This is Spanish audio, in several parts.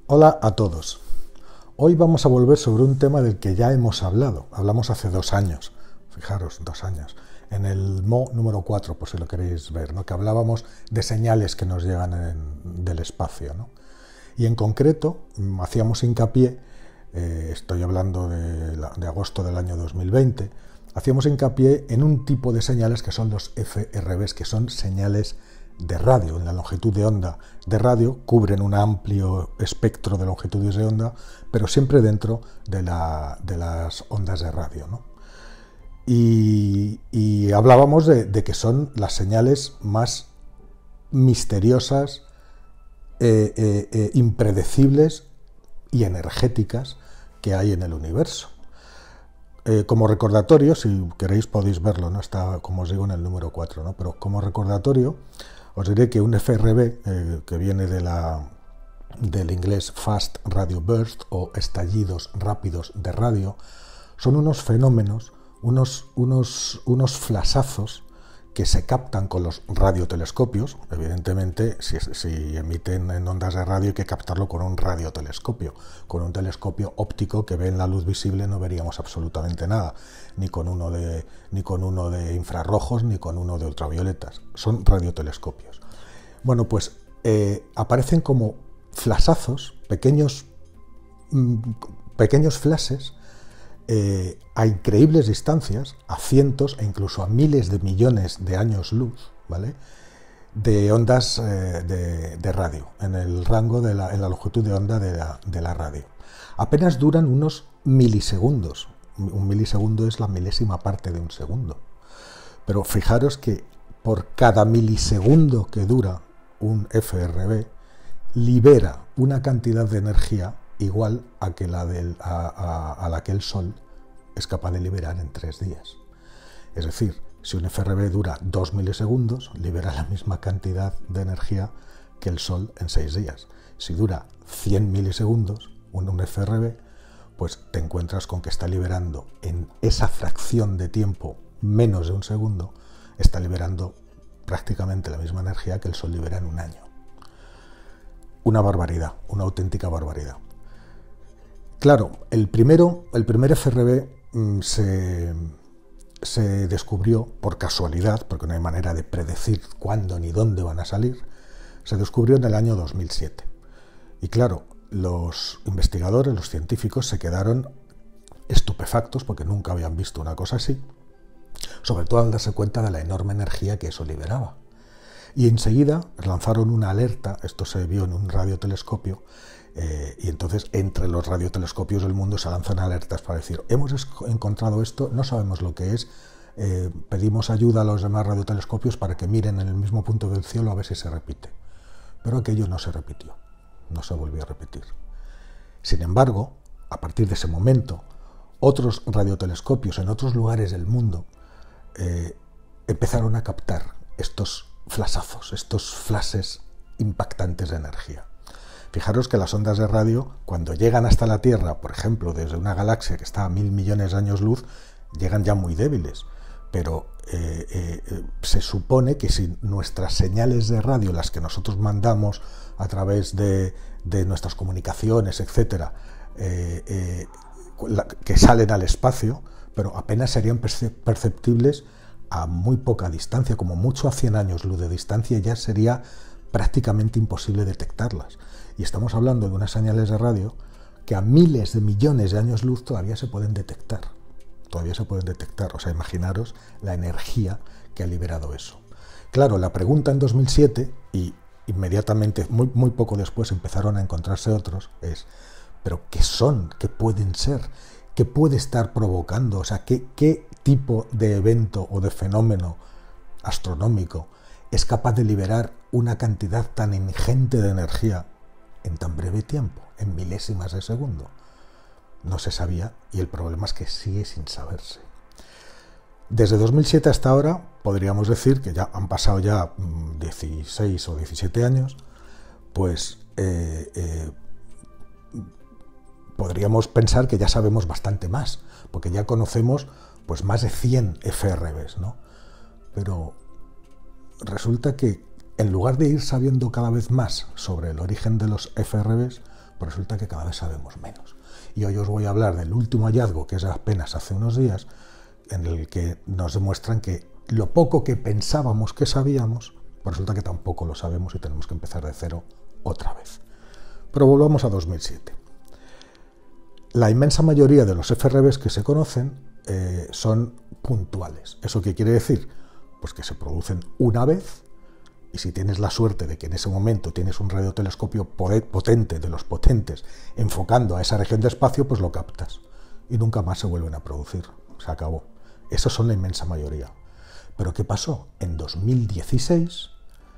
Hola a todos. Hoy vamos a volver sobre un tema del que ya hemos hablado. Hablamos hace 2 años, fijaros, 2 años, en el MO número 4, por si lo queréis ver, ¿no? Que hablábamos de señales que nos llegan del espacio, ¿no? Y en concreto hacíamos hincapié, estoy hablando de agosto del año 2020, hacíamos hincapié en un tipo de señales que son los FRBs, que son señales de radio, en la longitud de onda de radio, cubren un amplio espectro de longitudes de onda, pero siempre dentro de las ondas de radio, ¿no? Y hablábamos de que son las señales más misteriosas, impredecibles y energéticas que hay en el universo. Como recordatorio, si queréis podéis verlo, no está, como os digo, en el número 4, ¿no? Pero como recordatorio os diré que un FRB, que viene del inglés Fast Radio Burst o estallidos rápidos de radio, son unos fenómenos, unos flasazos que se captan con los radiotelescopios. Evidentemente, si emiten en ondas de radio hay que captarlo con un radiotelescopio. Con un telescopio óptico que ve en la luz visible no veríamos absolutamente nada, ni con uno de infrarrojos ni con uno de ultravioletas. Son radiotelescopios. Bueno, pues aparecen como flasazos, pequeños flashes, a increíbles distancias, a cientos e incluso a miles de millones de años luz, ¿vale?, de ondas de radio, en el rango en la longitud de onda de la radio. Apenas duran unos milisegundos. Un milisegundo es la milésima parte de un segundo. Pero fijaros que por cada milisegundo que dura un FRB, libera una cantidad de energía igual a la que el Sol es capaz de liberar en 3 días. Es decir, si un FRB dura 2 milisegundos, libera la misma cantidad de energía que el Sol en 6 días. Si dura 100 milisegundos, un FRB, pues te encuentras con que está liberando en esa fracción de tiempo, menos de un segundo, está liberando prácticamente la misma energía que el Sol libera en un año. Una barbaridad, una auténtica barbaridad. Claro, el primer FRB se descubrió por casualidad, porque no hay manera de predecir cuándo ni dónde van a salir. Se descubrió en el año 2007. Y claro, los investigadores, los científicos, se quedaron estupefactos porque nunca habían visto una cosa así, sobre todo al darse cuenta de la enorme energía que eso liberaba. Y enseguida lanzaron una alerta, esto se vio en un radiotelescopio, y entonces entre los radiotelescopios del mundo se lanzan alertas para decir: hemos encontrado esto, no sabemos lo que es, pedimos ayuda a los demás radiotelescopios para que miren en el mismo punto del cielo a ver si se repite. Pero aquello no se repitió, no se volvió a repetir. Sin embargo, a partir de ese momento, otros radiotelescopios en otros lugares del mundo empezaron a captar estos flasazos, estos flashes impactantes de energía. Fijaros que las ondas de radio, cuando llegan hasta la Tierra, por ejemplo, desde una galaxia que está a 1000 millones de años luz, llegan ya muy débiles. Pero se supone que si nuestras señales de radio, las que nosotros mandamos a través de nuestras comunicaciones, etcétera, que salen al espacio, pero apenas serían perceptibles a muy poca distancia, como mucho a 100 años luz de distancia, ya sería prácticamente imposible detectarlas. Y estamos hablando de unas señales de radio que a miles de millones de años luz todavía se pueden detectar. O sea, imaginaros la energía que ha liberado eso. Claro, la pregunta en 2007, y inmediatamente, muy poco después, empezaron a encontrarse otros, es: ¿pero qué son? ¿Qué pueden ser? ¿Qué puede estar provocando? O sea, ¿qué tipo de evento o de fenómeno astronómico es capaz de liberar una cantidad tan ingente de energía en tan breve tiempo, en milésimas de segundo? No se sabía, y el problema es que sigue sin saberse. Desde 2007 hasta ahora, podríamos decir que ya han pasado ya 16 o 17 años, pues podríamos pensar que ya sabemos bastante más, porque ya conocemos pues más de 100 FRBs, ¿no? Pero resulta que en lugar de ir sabiendo cada vez más sobre el origen de los FRBs, Pero resulta que cada vez sabemos menos. Y hoy os voy a hablar del último hallazgo, que es apenas hace unos días, en el que nos demuestran que lo poco que pensábamos que sabíamos, pues resulta que tampoco lo sabemos y tenemos que empezar de cero otra vez. Pero volvamos a 2007. La inmensa mayoría de los FRBs que se conocen son puntuales. ¿Eso qué quiere decir? Pues que se producen una vez, y si tienes la suerte de que en ese momento tienes un radiotelescopio potente, de los potentes, enfocando a esa región de espacio, pues lo captas. Y nunca más se vuelven a producir. Se acabó. Esos son la inmensa mayoría. Pero ¿qué pasó? En 2016,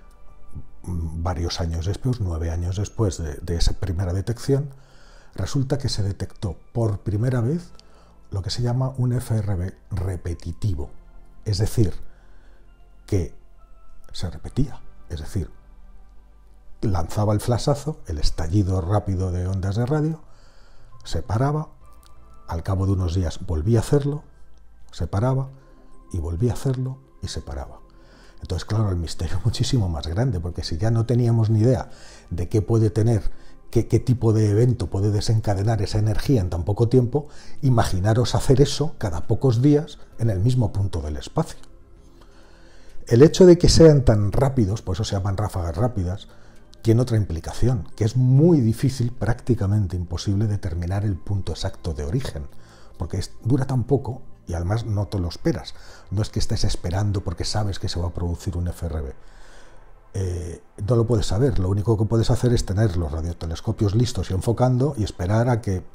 varios años después, 9 años después de esa primera detección, resulta que se detectó por primera vez lo que se llama un FRB repetitivo. Es decir, que se repetía. Es decir, lanzaba el flashazo, el estallido rápido de ondas de radio, se paraba, al cabo de unos días volvía a hacerlo, se paraba y volvía a hacerlo y se paraba. Entonces, claro, el misterio es muchísimo más grande, porque si ya no teníamos ni idea de qué puede tener, qué tipo de evento puede desencadenar esa energía en tan poco tiempo, imaginaros hacer eso cada pocos días en el mismo punto del espacio. El hecho de que sean tan rápidos, por eso se llaman ráfagas rápidas, tiene otra implicación, que es muy difícil, prácticamente imposible, determinar el punto exacto de origen, porque dura tan poco y además no te lo esperas. No es que estés esperando porque sabes que se va a producir un FRB. No lo puedes saber, lo único que puedes hacer es tener los radiotelescopios listos y enfocando y esperar a que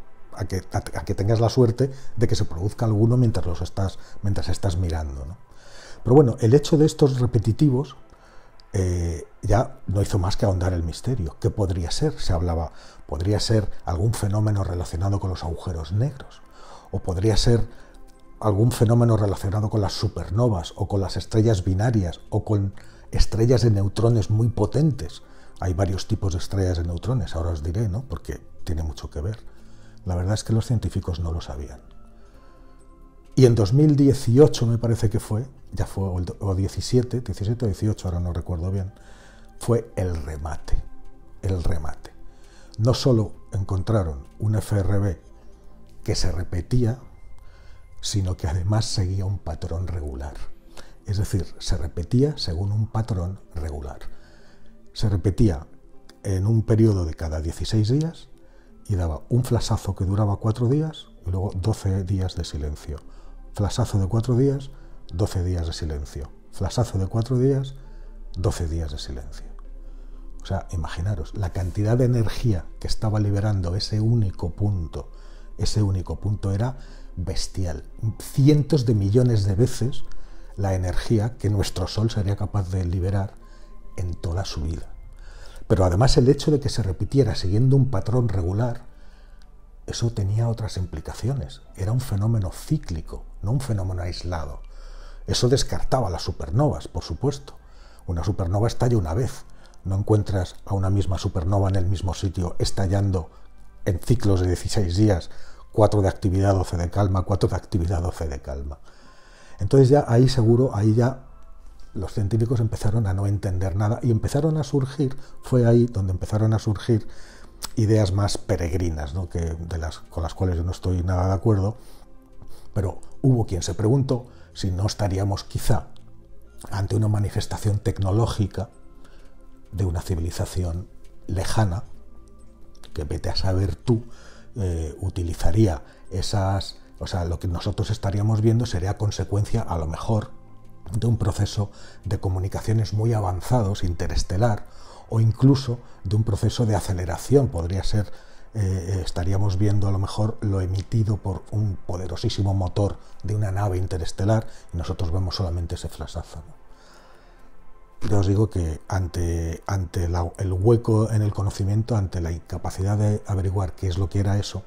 tengas la suerte de que se produzca alguno mientras estás mirando, ¿no? Pero bueno, el hecho de estos repetitivos ya no hizo más que ahondar el misterio. ¿Qué podría ser? Se hablaba, podría ser algún fenómeno relacionado con los agujeros negros, o podría ser algún fenómeno relacionado con las supernovas, o con las estrellas binarias, o con estrellas de neutrones muy potentes. Hay varios tipos de estrellas de neutrones, ahora os diré, ¿no? Porque tiene mucho que ver. La verdad es que los científicos no lo sabían. Y en 2018 me parece que fue, o 17 o 18, ahora no recuerdo bien, fue el remate. No solo encontraron un FRB que se repetía, sino que además seguía un patrón regular. Es decir, se repetía según un patrón regular. Se repetía en un periodo de cada 16 días y daba un flashazo que duraba 4 días y luego 12 días de silencio. Flashazo de 4 días, 12 días de silencio. Flashazo de 4 días, 12 días de silencio. O sea, imaginaros, la cantidad de energía que estaba liberando ese único punto era bestial. Cientos de millones de veces la energía que nuestro Sol sería capaz de liberar en toda su vida. Pero además el hecho de que se repitiera siguiendo un patrón regular, eso tenía otras implicaciones. Era un fenómeno cíclico, no un fenómeno aislado. Eso descartaba las supernovas, por supuesto. Una supernova estalla una vez. No encuentras a una misma supernova en el mismo sitio estallando en ciclos de 16 días, 4 de actividad, 12 de calma, 4 de actividad, 12 de calma. Entonces ya ahí ya los científicos empezaron a no entender nada y empezaron a surgir, fue ahí donde empezaron a surgir ideas más peregrinas, ¿no? Con las cuales yo no estoy nada de acuerdo, pero hubo quien se preguntó si no estaríamos quizá ante una manifestación tecnológica de una civilización lejana, que vete a saber tú, utilizaría esas... O sea, lo que nosotros estaríamos viendo sería consecuencia, a lo mejor, de un proceso de comunicaciones muy avanzados, interestelar, o incluso de un proceso de aceleración. Podría ser, estaríamos viendo a lo mejor lo emitido por un poderosísimo motor de una nave interestelar y nosotros vemos solamente ese flashazo, ¿no? Yo os digo que ante el hueco en el conocimiento, ante la incapacidad de averiguar qué es lo que era eso,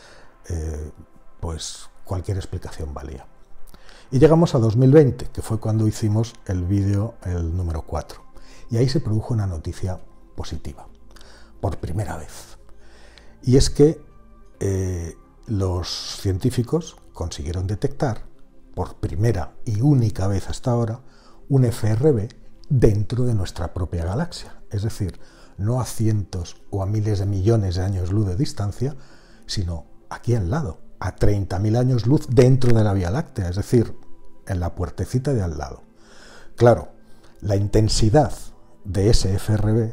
pues cualquier explicación valía. Y llegamos a 2020, que fue cuando hicimos el vídeo, el número 4. Y ahí se produjo una noticia positiva, por primera vez. Y es que los científicos consiguieron detectar, por primera y única vez hasta ahora, un FRB dentro de nuestra propia galaxia. Es decir, no a cientos o a miles de millones de años luz de distancia, sino aquí al lado, a 30.000 años luz dentro de la Vía Láctea, es decir, en la puertecita de al lado. Claro, la intensidad de ese FRB,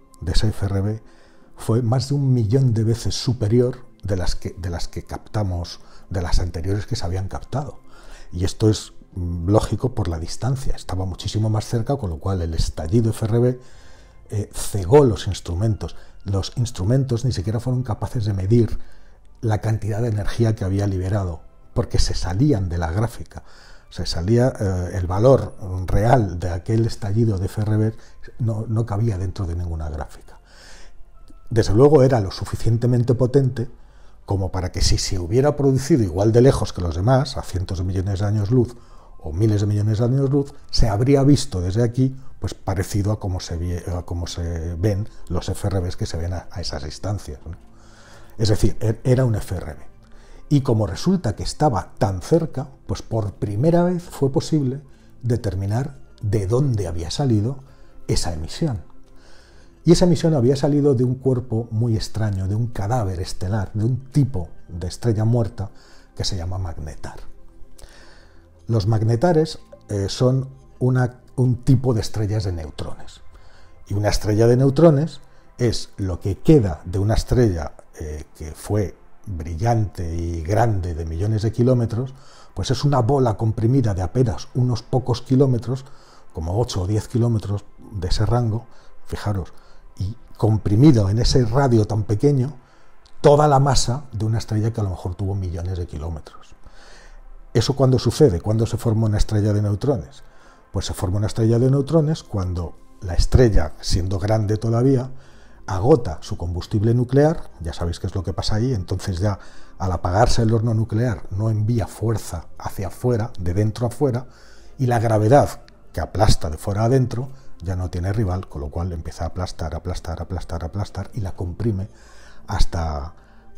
fue más de 1.000.000 de veces superior de las que captamos, de las anteriores que se habían captado. Y esto es lógico por la distancia, estaba muchísimo más cerca, con lo cual el estallido FRB cegó los instrumentos. Los instrumentos ni siquiera fueron capaces de medir la cantidad de energía que había liberado, porque se salían de la gráfica. Se salía el valor real de aquel estallido de FRB no cabía dentro de ninguna gráfica. Desde luego era lo suficientemente potente como para que si se hubiera producido igual de lejos que los demás, a cientos de millones de años luz o miles de millones de años luz, se habría visto desde aquí pues parecido a cómo se ven los FRBs que se ven a esas distancias, ¿no? Es decir, era un FRB. Y como resulta que estaba tan cerca, pues por primera vez fue posible determinar de dónde había salido esa emisión. Y esa emisión había salido de un cuerpo muy extraño, de un cadáver estelar, de un tipo de estrella muerta que se llama magnetar. Los magnetares son un tipo de estrellas de neutrones. Y una estrella de neutrones es lo que queda de una estrella que fue brillante y grande de millones de kilómetros, pues es una bola comprimida de apenas unos pocos kilómetros, como 8 o 10 kilómetros de ese rango, fijaros, y comprimido en ese radio tan pequeño, toda la masa de una estrella que a lo mejor tuvo millones de kilómetros. ¿Eso cuándo sucede? ¿Cuándo se forma una estrella de neutrones? Pues se forma una estrella de neutrones cuando la estrella, siendo grande todavía, agota su combustible nuclear. Ya sabéis qué es lo que pasa ahí. Entonces ya al apagarse el horno nuclear no envía fuerza hacia afuera, de dentro a afuera, y la gravedad que aplasta de fuera a adentro ya no tiene rival, con lo cual empieza a aplastar, y la comprime hasta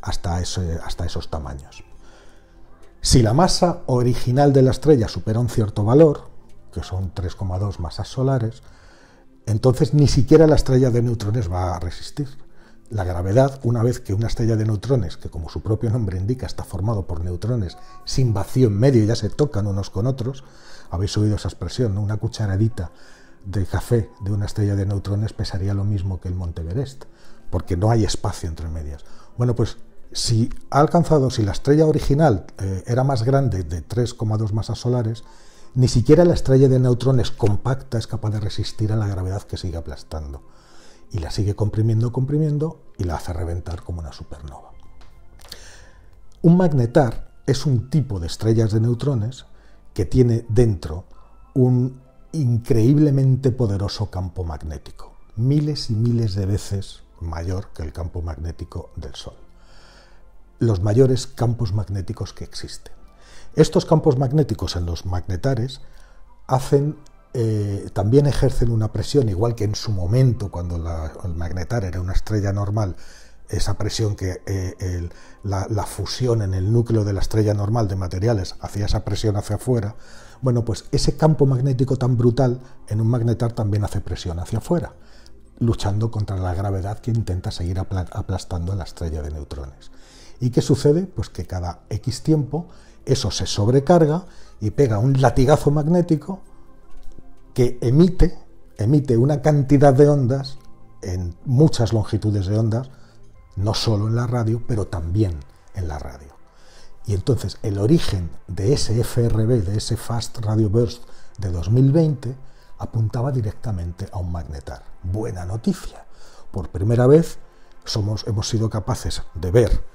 esos tamaños. Si la masa original de la estrella supera un cierto valor, que son 3,2 masas solares, entonces ni siquiera la estrella de neutrones va a resistir. La gravedad, una vez que una estrella de neutrones, que como su propio nombre indica está formado por neutrones sin vacío en medio y ya se tocan unos con otros, habéis oído esa expresión, ¿no? Una cucharadita de café de una estrella de neutrones pesaría lo mismo que el Monte Everest, porque no hay espacio entre medias. Bueno, pues si la estrella original era más grande de 3,2 masas solares, ni siquiera la estrella de neutrones compacta es capaz de resistir a la gravedad que sigue aplastando. Y la sigue comprimiendo y la hace reventar como una supernova. Un magnetar es un tipo de estrellas de neutrones que tiene dentro un increíblemente poderoso campo magnético, miles y miles de veces mayor que el campo magnético del Sol. Los mayores campos magnéticos que existen. Estos campos magnéticos en los magnetares también ejercen una presión, igual que en su momento, cuando el magnetar era una estrella normal, esa presión que la fusión en el núcleo de la estrella normal de materiales hacía esa presión hacia afuera. Bueno, pues ese campo magnético tan brutal en un magnetar también hace presión hacia afuera, luchando contra la gravedad que intenta seguir aplastando la estrella de neutrones. ¿Y qué sucede? Pues que cada X tiempo eso se sobrecarga y pega un latigazo magnético que emite una cantidad de ondas en muchas longitudes de ondas, no solo en la radio, pero también en la radio. Y entonces el origen de ese FRB, de ese Fast Radio Burst de 2020, apuntaba directamente a un magnetar. Buena noticia. Por primera vez hemos sido capaces de ver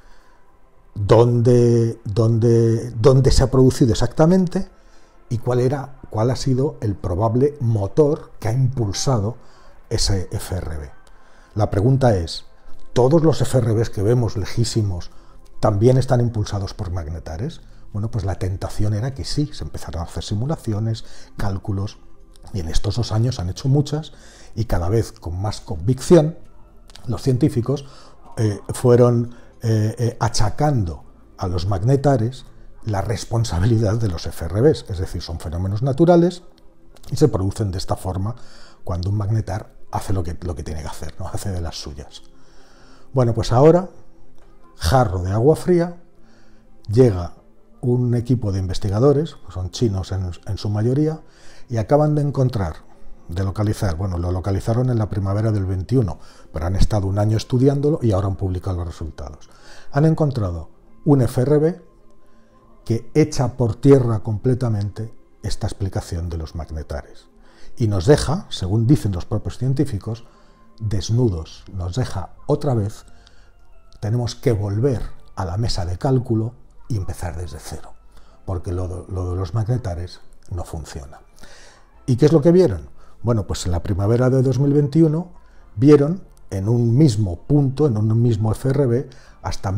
dónde se ha producido exactamente y cuál ha sido el probable motor que ha impulsado ese FRB. La pregunta es, ¿todos los FRBs que vemos lejísimos también están impulsados por magnetares? Bueno, pues la tentación era que sí, se empezaron a hacer simulaciones, cálculos, y en estos 2 años han hecho muchas, y cada vez con más convicción los científicos fueron achacando a los magnetares la responsabilidad de los FRBs, es decir, son fenómenos naturales y se producen de esta forma cuando un magnetar hace lo que tiene que hacer, ¿no? Hace de las suyas. Bueno, pues ahora, jarro de agua fría, llega un equipo de investigadores, que son chinos en su mayoría, y acaban de localizar, bueno, lo localizaron en la primavera del 21, pero han estado un año estudiándolo y ahora han publicado los resultados. Han encontrado un FRB que echa por tierra completamente esta explicación de los magnetares y nos deja, según dicen los propios científicos, desnudos. Nos deja otra vez, tenemos que volver a la mesa de cálculo y empezar desde cero, porque lo de los magnetares no funciona. ¿Y qué es lo que vieron? Bueno, pues en la primavera de 2021 vieron en un mismo punto, en un mismo FRB, hasta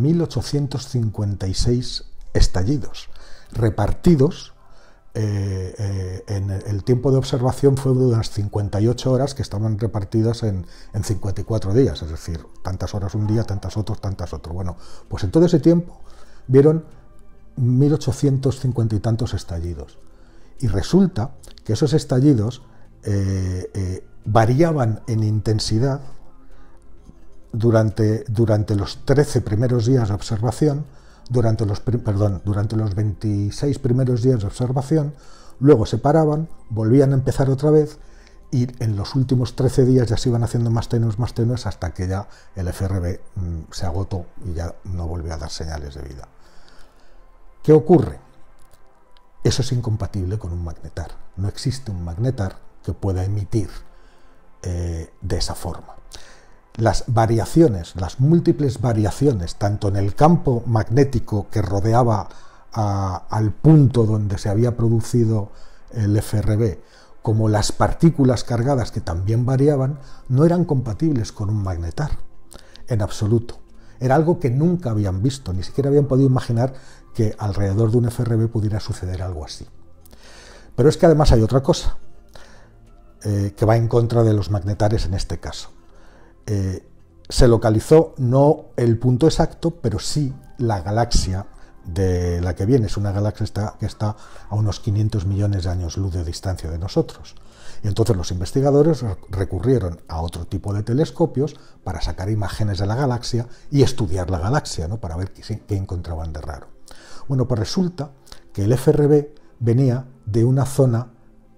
1856 estallidos, repartidos, en el tiempo de observación fue de unas 58 horas que estaban repartidas en 54 días, es decir, tantas horas un día, tantas otro. Bueno, pues en todo ese tiempo vieron 1850 y tantos estallidos. Y resulta que esos estallidos variaban en intensidad durante los 13 primeros días de observación, durante los 26 primeros días de observación, luego se paraban, volvían a empezar otra vez y en los últimos 13 días ya se iban haciendo más tenues hasta que ya el FRB se agotó y ya no volvió a dar señales de vida. ¿Qué ocurre? Eso es incompatible con un magnetar. No existe un magnetar que pueda emitir de esa forma. Las variaciones, las múltiples variaciones, tanto en el campo magnético que rodeaba al punto donde se había producido el FRB, como las partículas cargadas que también variaban, no eran compatibles con un magnetar, en absoluto. Era algo que nunca habían visto, ni siquiera habían podido imaginar que alrededor de un FRB pudiera suceder algo así. Pero es que además hay otra cosa que va en contra de los magnetares en este caso. Se localizó no el punto exacto, pero sí la galaxia de la que viene. Es una galaxia que está a unos 500 millones de años luz de distancia de nosotros. Y entonces los investigadores recurrieron a otro tipo de telescopios para sacar imágenes de la galaxia y estudiar la galaxia, ¿no? Para ver qué encontraban de raro. Bueno, pues resulta que el FRB venía de una zona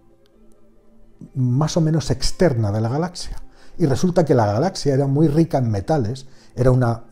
más o menos externa de la galaxia. Y resulta que la galaxia era muy rica en metales, era una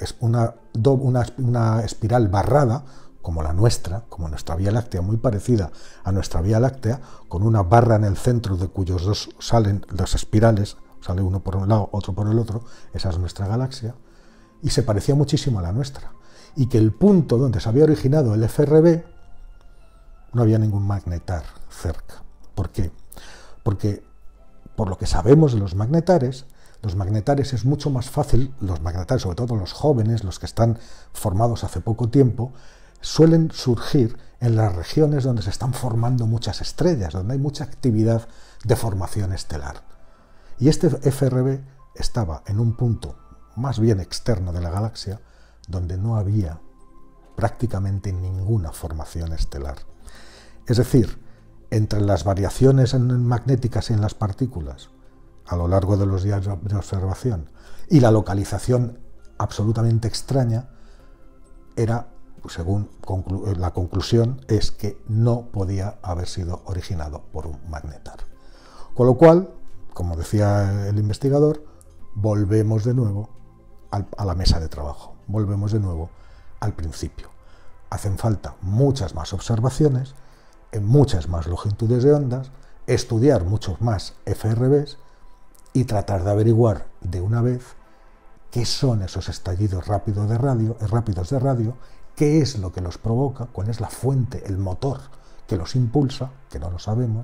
espiral barrada, como la nuestra, como nuestra Vía Láctea, muy parecida a nuestra Vía Láctea, con una barra en el centro de cuyos dos salen las espirales, sale uno por un lado, otro por el otro, esa es nuestra galaxia, y se parecía muchísimo a la nuestra. Y que el punto donde se había originado el FRB no había ningún magnetar cerca. ¿Por qué? Porque, por lo que sabemos de los magnetares es mucho más fácil, los magnetares, sobre todo los jóvenes, los que están formados hace poco tiempo, suelen surgir en las regiones donde se están formando muchas estrellas, donde hay mucha actividad de formación estelar. Y este FRB estaba en un punto más bien externo de la galaxia, donde no había prácticamente ninguna formación estelar. Es decir, entre las variaciones magnéticas y en las partículas, a lo largo de los días de observación, y la localización absolutamente extraña, era, según la conclusión, es que no podía haber sido originado por un magnetar. Con lo cual, como decía el investigador, volvemos de nuevo a la mesa de trabajo, volvemos de nuevo al principio. Hacen falta muchas más observaciones, en muchas más longitudes de ondas, estudiar muchos más FRBs y tratar de averiguar de una vez qué son esos estallidos rápidos de radio, qué es lo que los provoca, cuál es la fuente, el motor que los impulsa, que no lo sabemos,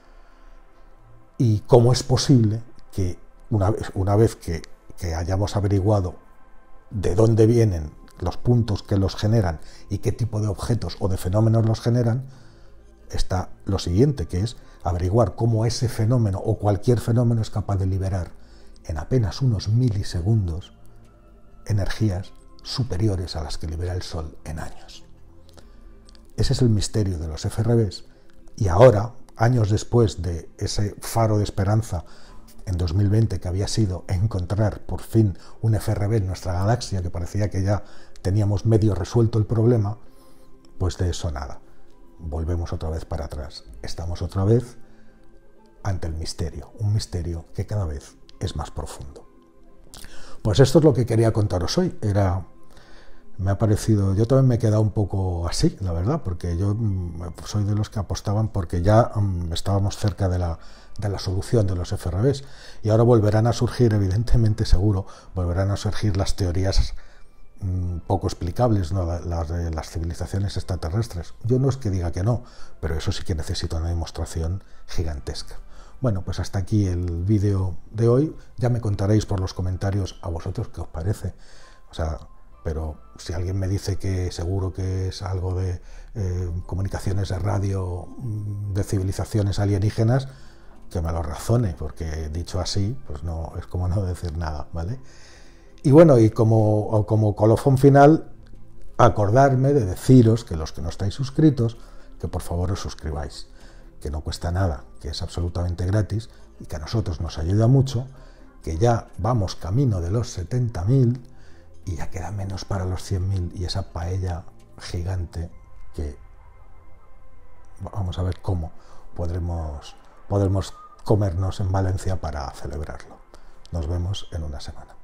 y cómo es posible que una vez que hayamos averiguado de dónde vienen los puntos que los generan y qué tipo de objetos o de fenómenos los generan, está lo siguiente, que es averiguar cómo ese fenómeno o cualquier fenómeno es capaz de liberar en apenas unos milisegundos energías superiores a las que libera el Sol en años. Ese es el misterio de los FRBs, y ahora, años después de ese faro de esperanza en 2020, que había sido encontrar por fin un FRB en nuestra galaxia, que parecía que ya teníamos medio resuelto el problema, pues de eso nada. Volvemos otra vez para atrás. Estamos otra vez ante el misterio, un misterio que cada vez es más profundo. Pues esto es lo que quería contaros hoy. Me ha parecido, yo también me he quedado un poco así, la verdad, porque yo soy de los que apostaban porque ya estábamos cerca de la solución de los FRBs, y ahora volverán a surgir, evidentemente, seguro, volverán a surgir las teorías poco explicables, ¿no? Las civilizaciones extraterrestres. Yo no es que diga que no, pero eso sí que necesita una demostración gigantesca. Bueno, pues hasta aquí el vídeo de hoy. Ya me contaréis por los comentarios a vosotros qué os parece. O sea, pero si alguien me dice que seguro que es algo de comunicaciones de radio de civilizaciones alienígenas, que me lo razone, porque dicho así, pues no es como no decir nada, ¿vale? Y bueno, y como colofón final, acordarme de deciros que los que no estáis suscritos, que por favor os suscribáis, que no cuesta nada, que es absolutamente gratis y que a nosotros nos ayuda mucho, que ya vamos camino de los 70.000 y ya queda menos para los 100.000 y esa paella gigante que vamos a ver cómo podremos comernos en Valencia para celebrarlo. Nos vemos en una semana.